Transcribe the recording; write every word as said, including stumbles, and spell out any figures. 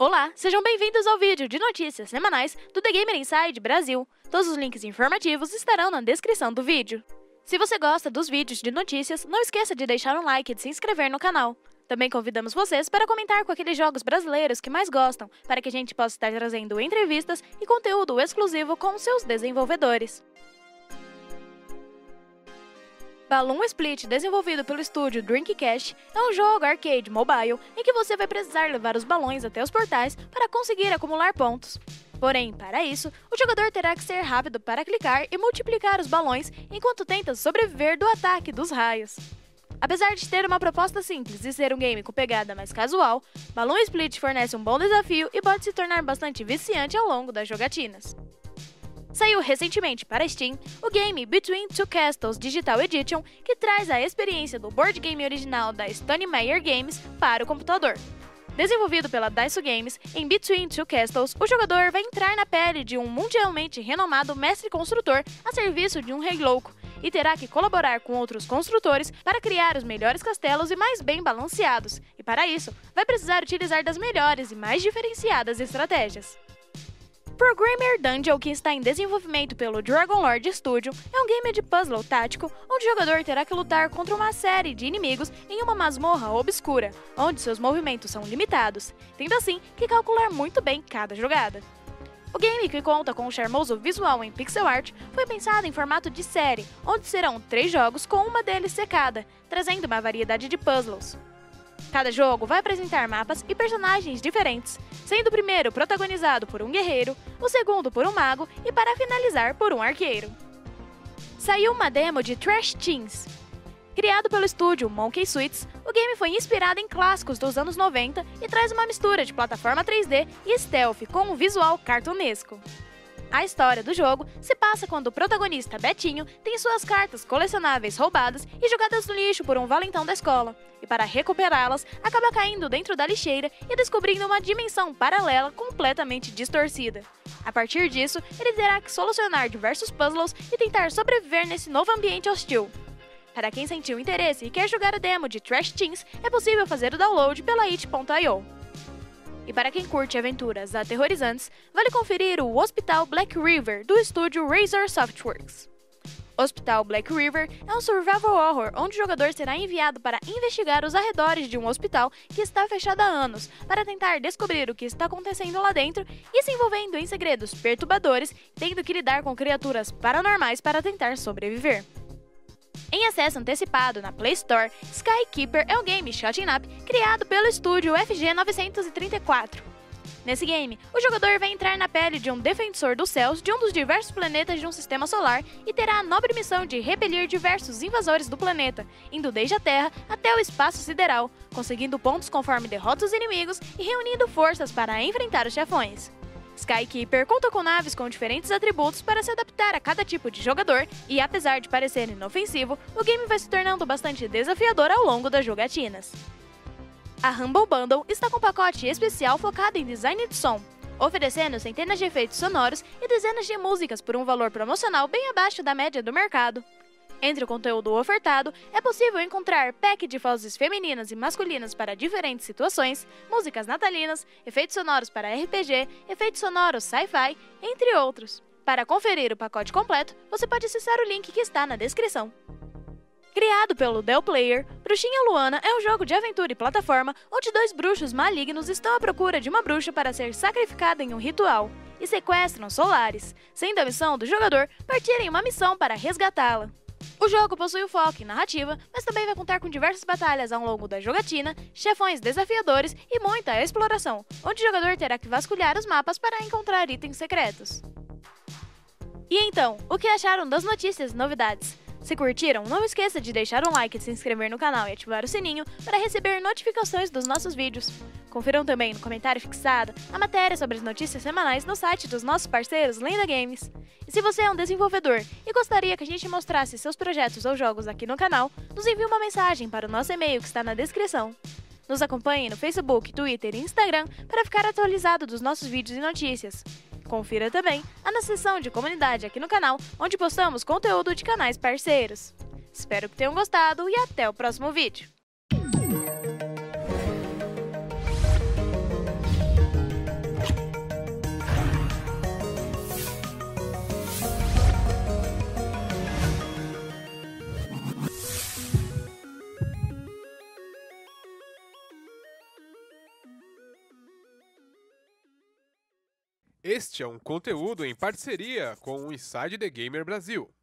Olá, sejam bem-vindos ao vídeo de notícias semanais do The Gamer Inside Brasil. Todos os links informativos estarão na descrição do vídeo. Se você gosta dos vídeos de notícias, não esqueça de deixar um like e de se inscrever no canal. Também convidamos vocês para comentar com aqueles jogos brasileiros que mais gostam, para que a gente possa estar trazendo entrevistas e conteúdo exclusivo com seus desenvolvedores. Balloon Split, desenvolvido pelo estúdio Dreamcast, é um jogo arcade mobile em que você vai precisar levar os balões até os portais para conseguir acumular pontos. Porém, para isso, o jogador terá que ser rápido para clicar e multiplicar os balões enquanto tenta sobreviver do ataque dos raios. Apesar de ter uma proposta simples e ser um game com pegada mais casual, Balloon Split fornece um bom desafio e pode se tornar bastante viciante ao longo das jogatinas. Saiu recentemente para Steam o game Between Two Castles Digital Edition, que traz a experiência do board game original da Stone Meyer Games para o computador. Desenvolvido pela Daiso Games, em Between Two Castles, o jogador vai entrar na pele de um mundialmente renomado mestre construtor a serviço de um rei louco, e terá que colaborar com outros construtores para criar os melhores castelos e mais bem balanceados, e para isso, vai precisar utilizar das melhores e mais diferenciadas estratégias. Programmer Dungeon, que está em desenvolvimento pelo Dragon Lord Studio, é um game de puzzle tático onde o jogador terá que lutar contra uma série de inimigos em uma masmorra obscura, onde seus movimentos são limitados, tendo assim que calcular muito bem cada jogada. O game, que conta com um charmoso visual em pixel art, foi pensado em formato de série, onde serão três jogos com uma deles secada, trazendo uma variedade de puzzles. Cada jogo vai apresentar mapas e personagens diferentes, sendo o primeiro protagonizado por um guerreiro, o segundo por um mago e, para finalizar, por um arqueiro. Saiu uma demo de Trash Teens. Criado pelo estúdio Monkey Suites, o game foi inspirado em clássicos dos anos noventa e traz uma mistura de plataforma três D e stealth com um visual cartunesco. A história do jogo se passa quando o protagonista Betinho tem suas cartas colecionáveis roubadas e jogadas no lixo por um valentão da escola, e para recuperá-las, acaba caindo dentro da lixeira e descobrindo uma dimensão paralela completamente distorcida. A partir disso, ele terá que solucionar diversos puzzles e tentar sobreviver nesse novo ambiente hostil. Para quem sentiu interesse e quer jogar a demo de Trash Teens, é possível fazer o download pela it ponto i o. E para quem curte aventuras aterrorizantes, vale conferir o Hospital Black River, do estúdio Razor Softworks. Hospital Black River é um survival horror onde o jogador será enviado para investigar os arredores de um hospital que está fechado há anos, para tentar descobrir o que está acontecendo lá dentro e se envolvendo em segredos perturbadores, tendo que lidar com criaturas paranormais para tentar sobreviver. Em acesso antecipado na Play Store, Skykeeper é um game shooting up criado pelo estúdio F G novecentos e trinta e quatro. Nesse game, o jogador vai entrar na pele de um defensor dos céus de um dos diversos planetas de um sistema solar e terá a nobre missão de repelir diversos invasores do planeta, indo desde a Terra até o espaço sideral, conseguindo pontos conforme derrota os inimigos e reunindo forças para enfrentar os chefões. Skykeeper conta com naves com diferentes atributos para se adaptar a cada tipo de jogador e, apesar de parecer inofensivo, o game vai se tornando bastante desafiador ao longo das jogatinas. A Humble Bundle está com um pacote especial focado em design de som, oferecendo centenas de efeitos sonoros e dezenas de músicas por um valor promocional bem abaixo da média do mercado. Entre o conteúdo ofertado, é possível encontrar pack de vozes femininas e masculinas para diferentes situações, músicas natalinas, efeitos sonoros para R P G, efeitos sonoros sci-fi, entre outros. Para conferir o pacote completo, você pode acessar o link que está na descrição. Criado pelo Dell Player, Bruxinha Luana é um jogo de aventura e plataforma onde dois bruxos malignos estão à procura de uma bruxa para ser sacrificada em um ritual e sequestram Solaris, sendo a missão do jogador partir em uma missão para resgatá-la. O jogo possui o foco em narrativa, mas também vai contar com diversas batalhas ao longo da jogatina, chefões desafiadores e muita exploração, onde o jogador terá que vasculhar os mapas para encontrar itens secretos. E então, o que acharam das notícias e novidades? Se curtiram, não esqueça de deixar um like, se inscrever no canal e ativar o sininho para receber notificações dos nossos vídeos. Confiram também no comentário fixado a matéria sobre as notícias semanais no site dos nossos parceiros Lenda Games. E se você é um desenvolvedor e gostaria que a gente mostrasse seus projetos ou jogos aqui no canal, nos envie uma mensagem para o nosso e-mail que está na descrição. Nos acompanhe no Facebook, Twitter e Instagram para ficar atualizado dos nossos vídeos e notícias. Confira também a nossa seção de comunidade aqui no canal, onde postamos conteúdo de canais parceiros. Espero que tenham gostado e até o próximo vídeo! Este é um conteúdo em parceria com o Inside the Gamer Brasil.